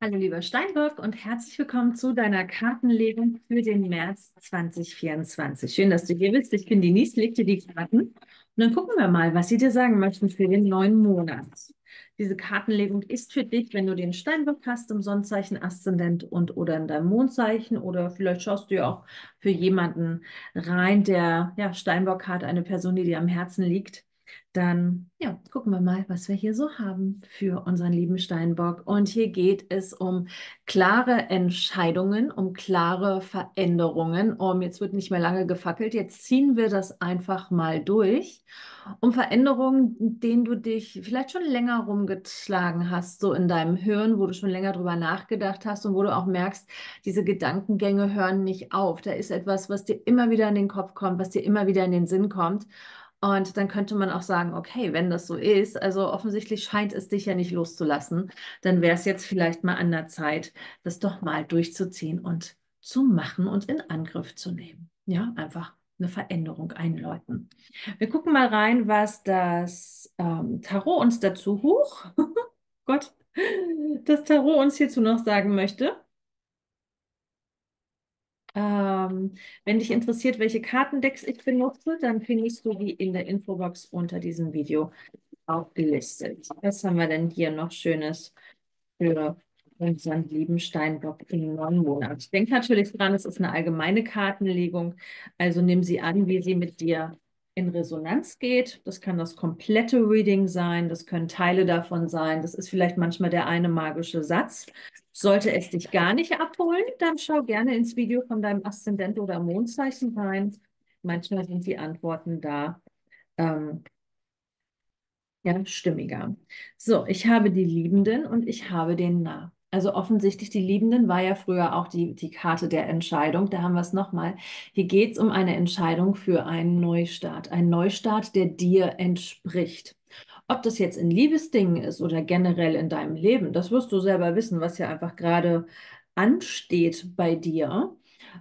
Hallo lieber Steinbock und herzlich willkommen zu deiner Kartenlegung für den März 2024. Schön, dass du hier bist. Ich bin Denise, leg dir die Karten und dann gucken wir mal, was sie dir sagen möchten für den neuen Monat. Diese Kartenlegung ist für dich, wenn du den Steinbock hast im Sonnenzeichen, Aszendent und oder in deinem Mondzeichen, oder vielleicht schaust du ja auch für jemanden rein, der ja Steinbock hat, eine Person, die dir am Herzen liegt. Dann ja, gucken wir mal, was wir hier so haben für unseren lieben Steinbock. Und hier geht es um klare Entscheidungen, um klare Veränderungen. Jetzt wird nicht mehr lange gefackelt. Jetzt ziehen wir das einfach mal durch. Um Veränderungen, denen du dich vielleicht schon länger rumgeschlagen hast, so in deinem Hirn, wo du schon länger drüber nachgedacht hast und wo du auch merkst, diese Gedankengänge hören nicht auf. Da ist etwas, was dir immer wieder in den Kopf kommt, was dir immer wieder in den Sinn kommt. Und dann könnte man auch sagen, okay, wenn das so ist, also offensichtlich scheint es dich ja nicht loszulassen, dann wäre es jetzt vielleicht mal an der Zeit, das doch mal durchzuziehen und zu machen und in Angriff zu nehmen. Ja, einfach eine Veränderung einläuten. Wir gucken mal rein, was das Tarot uns dazu, Gott, das Tarot uns hierzu noch sagen möchte. Ähm, Wenn dich interessiert, welche Kartendecks ich benutze, dann findest du die in der Infobox unter diesem Video aufgelistet. Was haben wir denn hier noch Schönes für unseren lieben Steinbock im neuen Monat? Ich denke natürlich dran, es ist eine allgemeine Kartenlegung, also nimm sie an, wie sie mit dir in Resonanz geht. Das kann das komplette Reading sein, das können Teile davon sein, das ist vielleicht manchmal der eine magische Satz. Sollte es dich gar nicht abholen, dann schau gerne ins Video von deinem Aszendent oder Mondzeichen rein. Manchmal sind die Antworten da. Ähm, ja, stimmiger. So, ich habe die Liebenden und ich habe den Narr. Also offensichtlich, die Liebenden war ja früher auch die Karte der Entscheidung. Da haben wir es nochmal. Hier geht es um eine Entscheidung für einen Neustart. Ein Neustart, der dir entspricht. Ob das jetzt in Liebesdingen ist oder generell in deinem Leben, das wirst du selber wissen, was ja einfach gerade ansteht bei dir.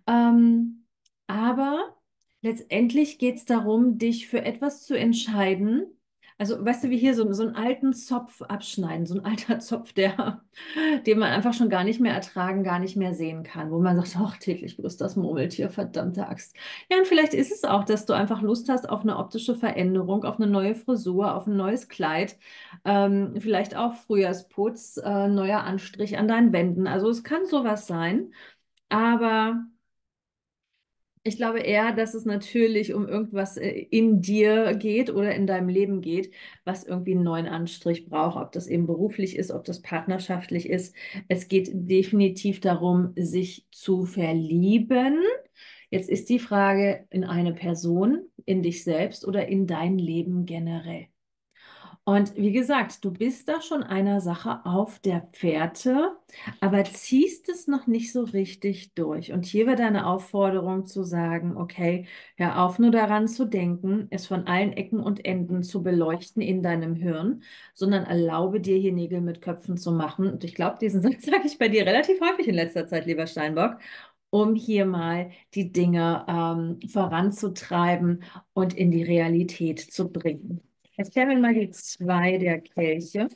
Aber letztendlich geht es darum, dich für etwas zu entscheiden. Also, weißt du, wie hier so einen alten Zopf abschneiden, so ein alter Zopf, den man einfach schon gar nicht mehr ertragen, gar nicht mehr sehen kann, wo man sagt, ach, täglich grüßt das Murmeltier, verdammte Axt. Ja, und vielleicht ist es auch, dass du einfach Lust hast auf eine optische Veränderung, auf eine neue Frisur, auf ein neues Kleid, vielleicht auch Frühjahrsputz, neuer Anstrich an deinen Wänden. Also es kann sowas sein, aber ich glaube eher, dass es natürlich um irgendwas in dir geht oder in deinem Leben geht, was irgendwie einen neuen Anstrich braucht, ob das eben beruflich ist, ob das partnerschaftlich ist. Es geht definitiv darum, sich zu verlieben. Jetzt ist die Frage in eine Person, in dich selbst oder in dein Leben generell. Und wie gesagt, du bist da schon einer Sache auf der Fährte, aber ziehst es noch nicht so richtig durch. Und hier wird eine Aufforderung zu sagen, okay, hör auf nur daran zu denken, es von allen Ecken und Enden zu beleuchten in deinem Hirn, sondern erlaube dir hier Nägel mit Köpfen zu machen. Und ich glaube, diesen Satz sage ich bei dir relativ häufig in letzter Zeit, lieber Steinbock, um hier mal die Dinge voranzutreiben und in die Realität zu bringen. Jetzt stellen wir mal die zwei der Kelche.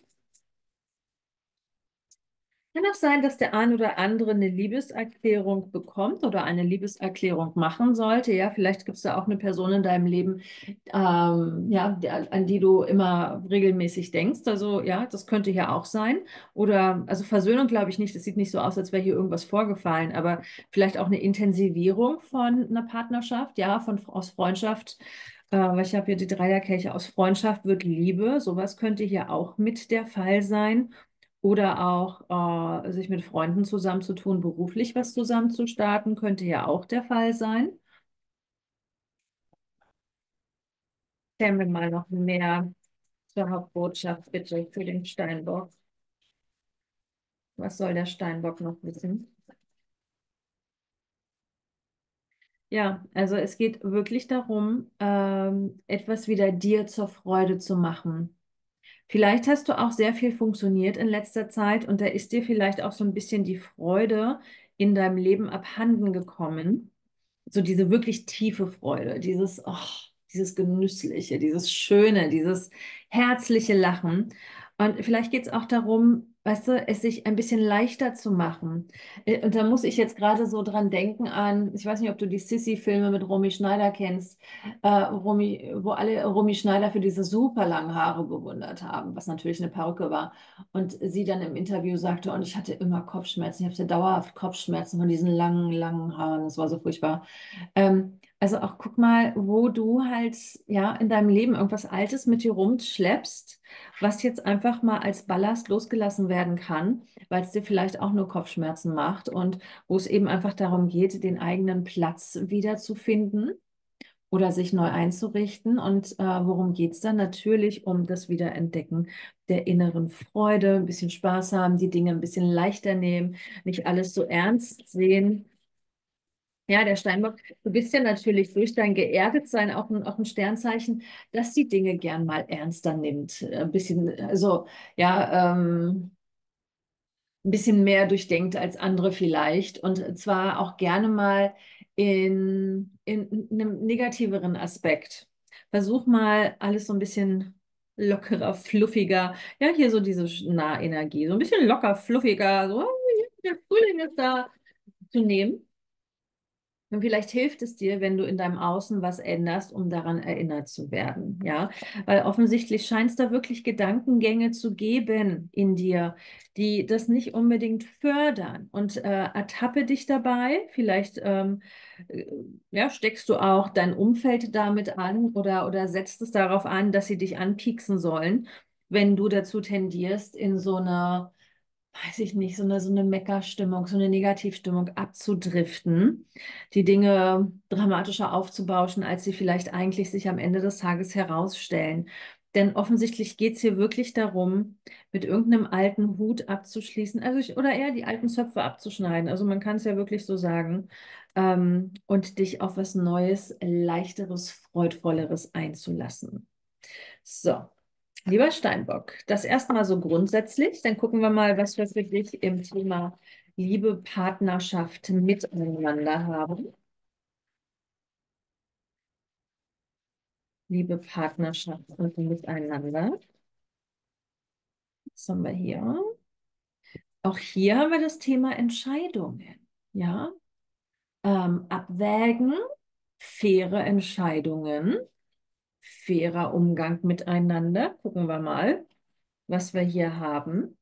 Kann auch sein, dass der ein oder andere eine Liebeserklärung bekommt oder eine Liebeserklärung machen sollte. Ja, vielleicht gibt es da auch eine Person in deinem Leben, ja, an die du immer regelmäßig denkst. Also ja, das könnte hier auch sein. Oder, also Versöhnung glaube ich nicht. Es sieht nicht so aus, als wäre hier irgendwas vorgefallen, aber vielleicht auch eine Intensivierung von einer Partnerschaft, ja, aus Freundschaft. Weil ich habe hier die Dreierkelche, aus Freundschaft wird Liebe. Sowas könnte hier auch mit der Fall sein. Oder auch sich mit Freunden zusammenzutun, beruflich was zusammenzustarten, könnte ja auch der Fall sein. Erzählen wir mal noch mehr zur Hauptbotschaft bitte für den Steinbock. Was soll der Steinbock noch wissen? Ja, also es geht wirklich darum, etwas wieder dir zur Freude zu machen. Vielleicht hast du auch sehr viel funktioniert in letzter Zeit und da ist dir vielleicht auch so ein bisschen die Freude in deinem Leben abhanden gekommen. So diese wirklich tiefe Freude, dieses Genüssliche, dieses Schöne, dieses herzliche Lachen. Und vielleicht geht es auch darum, weißt du, es sich ein bisschen leichter zu machen. Und da muss ich jetzt gerade so dran denken an, ich weiß nicht, ob du die Sissy-Filme mit Romy Schneider kennst, wo alle Romy Schneider für diese super langen Haare bewundert haben, was natürlich eine Perücke war. Und sie dann im Interview sagte, und ich hatte immer Kopfschmerzen, ich hatte dauerhaft Kopfschmerzen von diesen langen, langen Haaren, das war so furchtbar. Also auch guck mal, wo du halt ja in deinem Leben irgendwas Altes mit dir rumschleppst, was jetzt einfach mal als Ballast losgelassen werden kann, weil es dir vielleicht auch nur Kopfschmerzen macht und wo es eben einfach darum geht, den eigenen Platz wiederzufinden oder sich neu einzurichten. Und worum geht es dann? Natürlich um das Wiederentdecken der inneren Freude, ein bisschen Spaß haben, die Dinge ein bisschen leichter nehmen, nicht alles so ernst sehen. Ja, der Steinbock, du bist ja natürlich durch dein Geerdetsein auch ein Sternzeichen, das die Dinge gern mal ernster nimmt. Ein bisschen, also ja, ein bisschen mehr durchdenkt als andere vielleicht. Und zwar auch gerne mal in einem negativeren Aspekt. Versuch mal alles so ein bisschen lockerer, fluffiger. Ja, hier so diese Nahenergie, so ein bisschen locker, fluffiger, so, der Frühling ist da zu nehmen. Und vielleicht hilft es dir, wenn du in deinem Außen was änderst, um daran erinnert zu werden, ja? Weil offensichtlich scheint es da wirklich Gedankengänge zu geben in dir, die das nicht unbedingt fördern. Und ertappe dich dabei. Vielleicht äh, ja, steckst du auch dein Umfeld damit an oder setzt es darauf an, dass sie dich anpieksen sollen, wenn du dazu tendierst, in so einer weiß ich nicht, so eine Meckerstimmung, so eine Negativstimmung abzudriften, die Dinge dramatischer aufzubauschen, als sie vielleicht eigentlich sich am Ende des Tages herausstellen. Denn offensichtlich geht es hier wirklich darum, mit irgendeinem alten Hut abzuschließen, oder eher die alten Zöpfe abzuschneiden. Also man kann es ja wirklich so sagen, und dich auf was Neues, Leichteres, Freudvolleres einzulassen. So. Lieber Steinbock, das erstmal so grundsätzlich. Dann gucken wir mal, was wir für dich im Thema Liebe, Partnerschaft miteinander haben. Liebe, Partnerschaft und miteinander. Was haben wir hier? Auch hier haben wir das Thema Entscheidungen. Ja, abwägen, faire Entscheidungen, fairer Umgang miteinander. Gucken wir mal, was wir hier haben.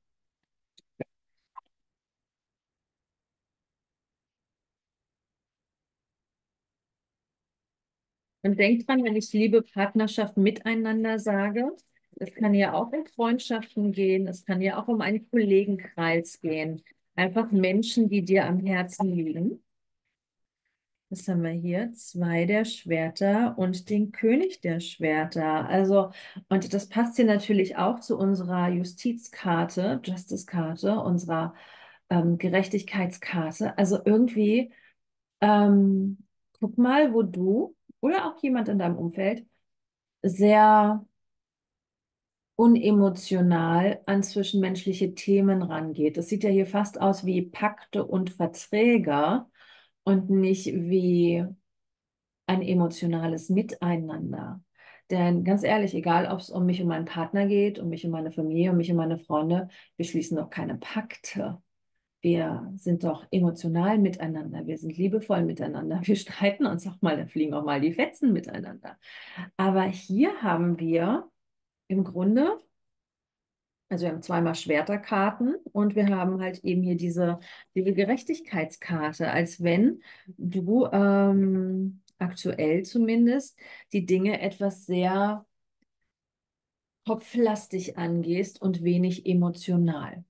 Und denkt dran, wenn ich Liebe, Partnerschaft miteinander sage, es kann ja auch um Freundschaften gehen, es kann ja auch um einen Kollegenkreis gehen. Einfach Menschen, die dir am Herzen liegen. Was haben wir hier? Zwei der Schwerter und den König der Schwerter. Also, und das passt hier natürlich auch zu unserer Justizkarte, Justice-Karte, unserer Gerechtigkeitskarte. Also irgendwie, ähm, guck mal, wo du oder auch jemand in deinem Umfeld sehr unemotional an zwischenmenschliche Themen rangeht. Das sieht ja hier fast aus wie Pakte und Verträge und nicht wie ein emotionales Miteinander. Denn ganz ehrlich, egal ob es um mich und meinen Partner geht, um mich und meine Familie, um mich und meine Freunde, wir schließen doch keine Pakte. Wir sind doch emotional miteinander, wir sind liebevoll miteinander, wir streiten uns auch mal, da fliegen auch mal die Fetzen miteinander. Aber hier haben wir im Grunde, also wir haben zweimal Schwerterkarten und wir haben halt eben hier diese Gerechtigkeitskarte, als wenn du aktuell zumindest die Dinge etwas sehr kopflastig angehst und wenig emotional.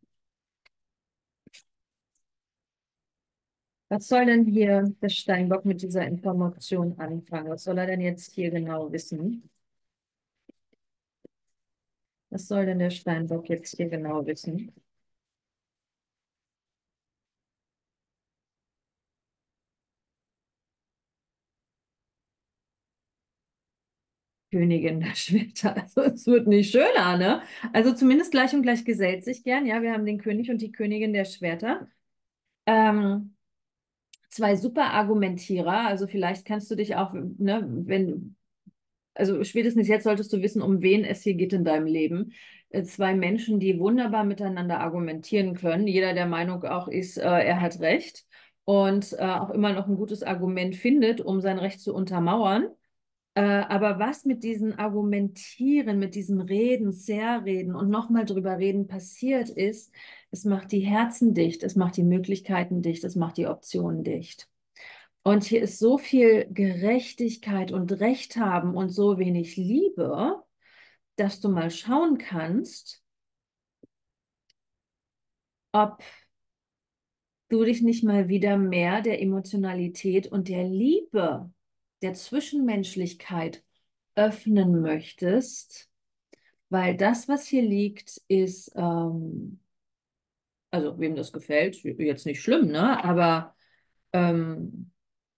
Was soll denn hier der Steinbock mit dieser Information anfangen? Was soll er denn jetzt hier genau wissen? Was soll denn der Steinbock jetzt hier genau wissen? Königin der Schwerter. Also es wird nicht schöner, ne? Also zumindest gleich und gleich gesellt sich gern. Ja, wir haben den König und die Königin der Schwerter. Ähm, zwei super Argumentierer. Also vielleicht kannst du dich auch, ne, wenn, also spätestens jetzt solltest du wissen, um wen es hier geht in deinem Leben. zwei Menschen, die wunderbar miteinander argumentieren können. Jeder der Meinung auch ist, er hat Recht und auch immer noch ein gutes Argument findet, um sein Recht zu untermauern. Aber was mit diesem Argumentieren, mit diesem Reden, Zerreden und nochmal drüber reden passiert ist, es macht die Herzen dicht, es macht die Möglichkeiten dicht, es macht die Optionen dicht. Und hier ist so viel Gerechtigkeit und Recht haben und so wenig Liebe, dass du mal schauen kannst, ob du dich nicht mal wieder mehr der Emotionalität und der Liebe, der Zwischenmenschlichkeit öffnen möchtest, weil das, was hier liegt, ist, also wem das gefällt, jetzt nicht schlimm, ne? Aber ähm,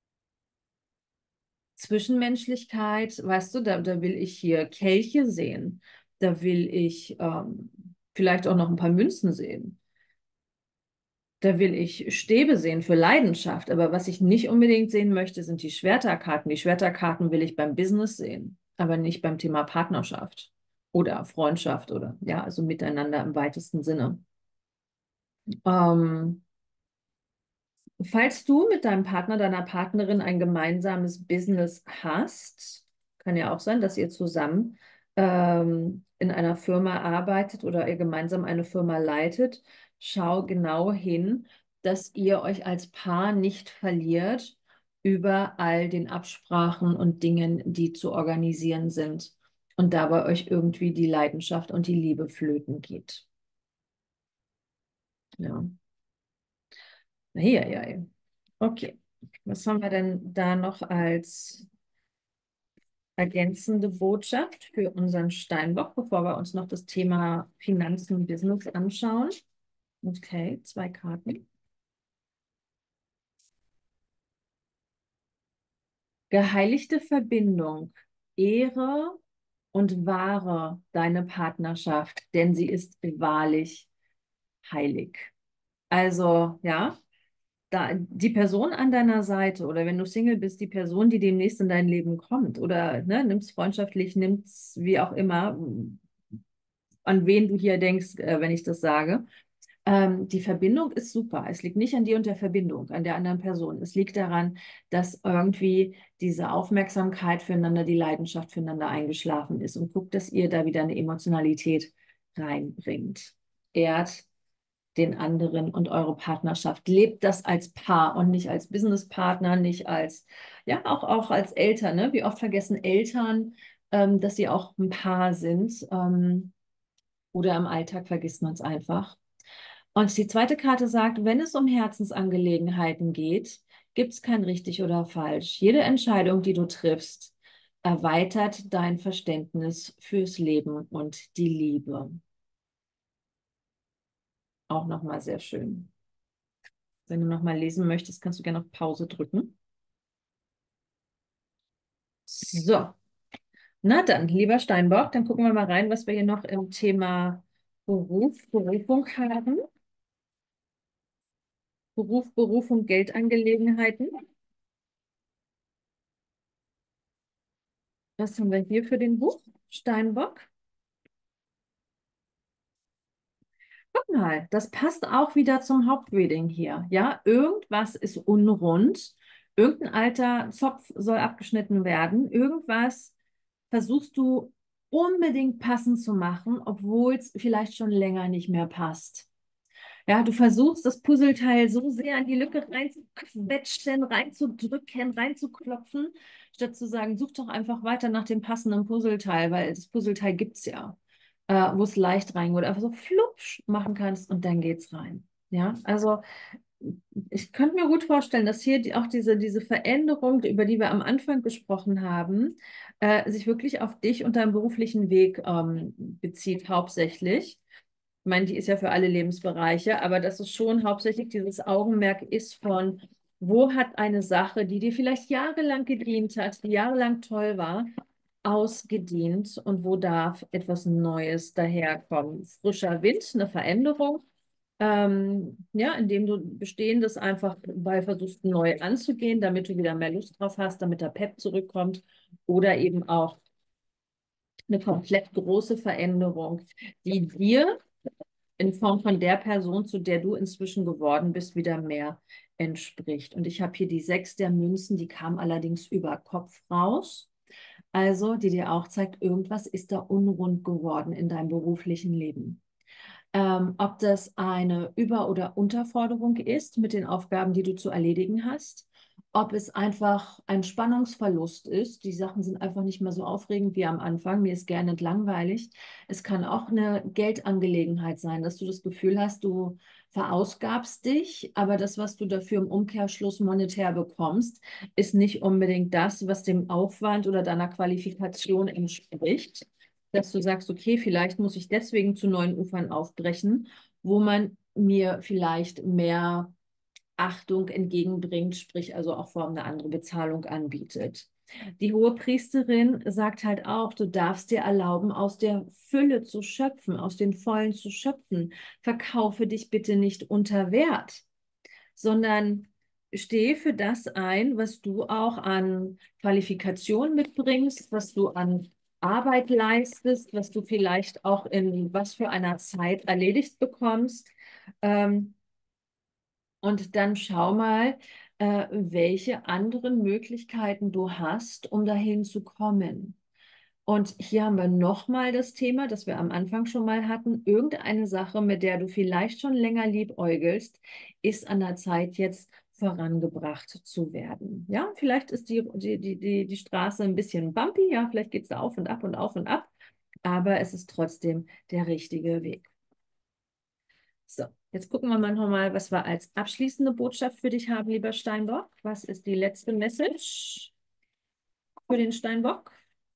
Zwischenmenschlichkeit, weißt du, da will ich hier Kelche sehen, da will ich vielleicht auch noch ein paar Münzen sehen. Da will ich Stäbe sehen für Leidenschaft, aber was ich nicht unbedingt sehen möchte, sind die Schwerterkarten. Die Schwerterkarten will ich beim Business sehen, aber nicht beim Thema Partnerschaft oder Freundschaft oder ja, also miteinander im weitesten Sinne. Ähm, Falls du mit deinem Partner, deiner Partnerin ein gemeinsames Business hast, kann ja auch sein, dass ihr zusammen in einer Firma arbeitet oder ihr gemeinsam eine Firma leitet, schau genau hin, dass ihr euch als Paar nicht verliert über all den Absprachen und Dingen, die zu organisieren sind und dabei euch irgendwie die Leidenschaft und die Liebe flöten geht. Ja. Eieiei. Okay. Was haben wir denn da noch als ergänzende Botschaft für unseren Steinbock, bevor wir uns noch das Thema Finanzen und Business anschauen? Okay, zwei Karten. Geheiligte Verbindung, ehre und wahre deine Partnerschaft, denn sie ist wahrlich heilig. Also, ja, da, die Person an deiner Seite oder wenn du Single bist, die Person, die demnächst in dein Leben kommt oder ne, nimm's freundschaftlich, nimm's wie auch immer, an wen du hier denkst, wenn ich das sage. Die Verbindung ist super. Es liegt nicht an dir und der Verbindung, an der anderen Person. Es liegt daran, dass irgendwie diese Aufmerksamkeit füreinander, die Leidenschaft füreinander eingeschlafen ist und guckt, dass ihr da wieder eine Emotionalität reinbringt. Ehrt den anderen und eure Partnerschaft. Lebt das als Paar und nicht als Businesspartner, nicht als, ja, auch als Eltern. Ne? Wie oft vergessen Eltern, dass sie auch ein Paar sind. Oder im Alltag vergisst man es einfach. Und die zweite Karte sagt, wenn es um Herzensangelegenheiten geht, gibt es kein richtig oder falsch. Jede Entscheidung, die du triffst, erweitert dein Verständnis fürs Leben und die Liebe. Auch nochmal sehr schön. Wenn du nochmal lesen möchtest, kannst du gerne auf Pause drücken. So, na dann, lieber Steinbock, dann gucken wir mal rein, was wir hier noch im Thema Berufung haben. Berufung, Geldangelegenheiten. Was haben wir hier für den Buch? Steinbock. Guck mal, das passt auch wieder zum Hauptreading hier. Ja, irgendwas ist unrund. Irgendein alter Zopf soll abgeschnitten werden. Irgendwas versuchst du unbedingt passend zu machen, obwohl es vielleicht schon länger nicht mehr passt. Ja, du versuchst das Puzzleteil so sehr an die Lücke reinzuquetschen, reinzudrücken, reinzuklopfen, statt zu sagen, such doch einfach weiter nach dem passenden Puzzleteil, weil das Puzzleteil gibt es ja, wo es leicht rein, wo du einfach so flupsch machen kannst und dann geht's rein. Ja, also ich könnte mir gut vorstellen, dass hier auch diese Veränderung, über die wir am Anfang gesprochen haben, sich wirklich auf dich und deinen beruflichen Weg bezieht, hauptsächlich. Ich meine, die ist ja für alle Lebensbereiche, aber dass es schon hauptsächlich dieses Augenmerk ist von, wo hat eine Sache, die dir vielleicht jahrelang gedient hat, die jahrelang toll war, ausgedient und wo darf etwas Neues daherkommen? Frischer Wind, eine Veränderung, ja, indem du Bestehendes einfach bei versuchst neu anzugehen, damit du wieder mehr Lust drauf hast, damit der Pep zurückkommt oder eben auch eine komplett große Veränderung, die dir in Form von der Person, zu der du inzwischen geworden bist, wieder mehr entspricht. Und ich habe hier die 6 der Münzen, die kam allerdings über Kopf raus. Also, die dir auch zeigt, irgendwas ist da unrund geworden in deinem beruflichen Leben. Ob das eine Über- oder Unterforderung ist mit den Aufgaben, die du zu erledigen hast, ob es einfach ein Spannungsverlust ist. Die Sachen sind einfach nicht mehr so aufregend wie am Anfang. Mir ist gerne langweilig. Es kann auch eine Geldangelegenheit sein, dass du das Gefühl hast, du verausgabst dich, aber das, was du dafür im Umkehrschluss monetär bekommst, ist nicht unbedingt das, was dem Aufwand oder deiner Qualifikation entspricht, dass du sagst, okay, vielleicht muss ich deswegen zu neuen Ufern aufbrechen, wo man mir vielleicht mehr Achtung entgegenbringt, sprich also auch vor allem eine andere Bezahlung anbietet. Die Hohepriesterin sagt halt auch, du darfst dir erlauben, aus der Fülle zu schöpfen, aus den Vollen zu schöpfen. Verkaufe dich bitte nicht unter Wert, sondern stehe für das ein, was du auch an Qualifikation mitbringst, was du an Arbeit leistest, was du vielleicht auch in was für einer Zeit erledigt bekommst. Ähm, und dann schau mal, welche anderen Möglichkeiten du hast, um dahin zu kommen. Und hier haben wir nochmal das Thema, das wir am Anfang schon mal hatten. Irgendeine Sache, mit der du vielleicht schon länger liebäugelst, ist an der Zeit, jetzt vorangebracht zu werden. Ja, vielleicht ist die Straße ein bisschen bumpy, ja, vielleicht geht es da auf und ab und auf und ab, aber es ist trotzdem der richtige Weg. So, jetzt gucken wir mal nochmal, was wir als abschließende Botschaft für dich haben, lieber Steinbock. Was ist die letzte Message für den Steinbock?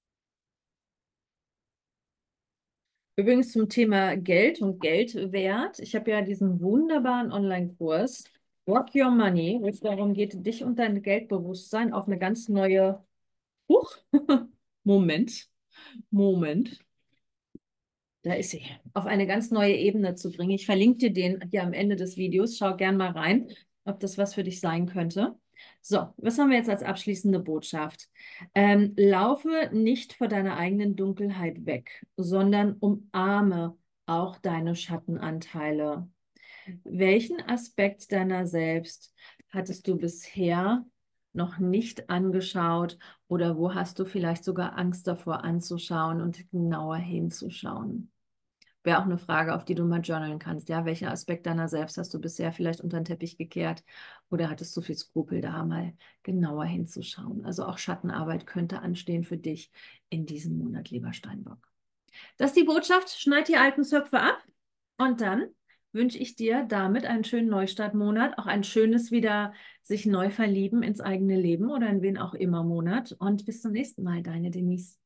Übrigens zum Thema Geld und Geldwert. Ich habe ja diesen wunderbaren Online-Kurs Rock Your Money, wo es darum geht, dich und dein Geldbewusstsein auf eine ganz neue, Huch, Moment, Moment, da ist sie, auf eine ganz neue Ebene zu bringen. Ich verlinke dir den hier am Ende des Videos. Schau gern mal rein, ob das was für dich sein könnte. So, was haben wir jetzt als abschließende Botschaft? Laufe nicht vor deiner eigenen Dunkelheit weg, sondern umarme auch deine Schattenanteile. Welchen Aspekt deiner selbst hattest du bisher noch nicht angeschaut oder wo hast du vielleicht sogar Angst davor anzuschauen und genauer hinzuschauen? Wäre auch eine Frage, auf die du mal journalen kannst. Ja, welchen Aspekt deiner selbst hast du bisher vielleicht unter den Teppich gekehrt oder hattest du viel Skrupel, da mal genauer hinzuschauen? Also auch Schattenarbeit könnte anstehen für dich in diesem Monat, lieber Steinbock. Das ist die Botschaft. Schneid die alten Zöpfe ab und dann wünsche ich dir damit einen schönen Neustartmonat, auch ein schönes wieder sich neu verlieben ins eigene Leben oder in wen auch immer Monat und bis zum nächsten Mal, deine Denise.